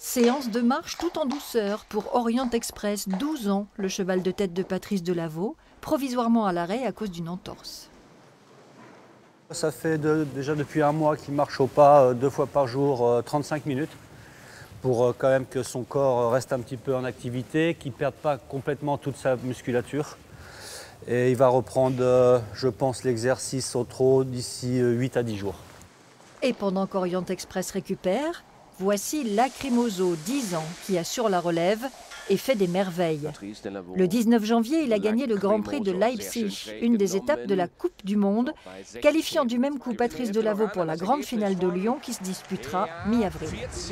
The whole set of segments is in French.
Séance de marche tout en douceur pour Orient Express, 12 ans, le cheval de tête de Patrice Delaveau, provisoirement à l'arrêt à cause d'une entorse. Ça fait déjà depuis un mois qu'il marche au pas 2 fois par jour, 35 minutes, pour quand même que son corps reste un petit peu en activité, qu'il ne perde pas complètement toute sa musculature. Et il va reprendre, je pense, l'exercice au trot d'ici 8 à 10 jours. Et pendant qu'Orient Express récupère, voici Lacrymoso, 10 ans, qui assure la relève et fait des merveilles. Le 19 janvier, il a gagné le Grand Prix de Leipzig, une des étapes de la Coupe du Monde, qualifiant du même coup Patrice Delaveau pour la grande finale de Lyon qui se disputera mi-avril.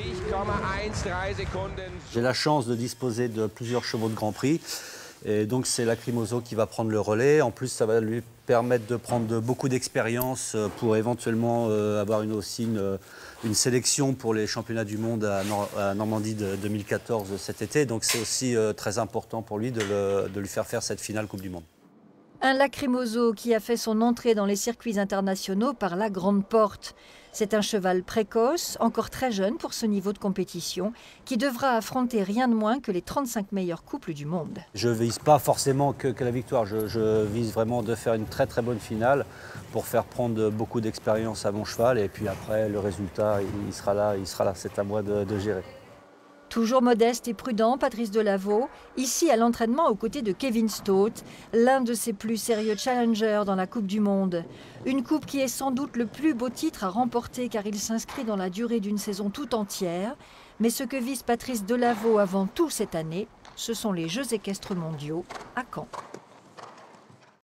J'ai la chance de disposer de plusieurs chevaux de Grand Prix. Et donc c'est Lacrymoso qui va prendre le relais. En plus, ça va lui permettre de prendre beaucoup d'expérience pour éventuellement avoir aussi une sélection pour les championnats du monde à Normandie de 2014 cet été. Donc c'est aussi très important pour lui de lui faire cette finale Coupe du Monde. Un Lacrymoso qui a fait son entrée dans les circuits internationaux par la grande porte. C'est un cheval précoce, encore très jeune pour ce niveau de compétition, qui devra affronter rien de moins que les 35 meilleurs couples du monde. Je ne vise pas forcément que la victoire, je vise vraiment de faire une très très bonne finale pour faire prendre beaucoup d'expérience à mon cheval et puis après le résultat il sera là, c'est à moi de gérer. Toujours modeste et prudent, Patrice Delaveau, ici à l'entraînement aux côtés de Kevin Stott, l'un de ses plus sérieux challengers dans la Coupe du Monde. Une coupe qui est sans doute le plus beau titre à remporter car il s'inscrit dans la durée d'une saison tout entière. Mais ce que vise Patrice Delaveau avant tout cette année, ce sont les Jeux équestres mondiaux à Caen.